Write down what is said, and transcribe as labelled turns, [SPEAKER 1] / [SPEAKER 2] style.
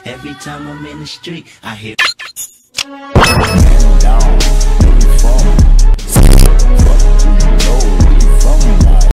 [SPEAKER 1] Every time I'm in the street, I hear.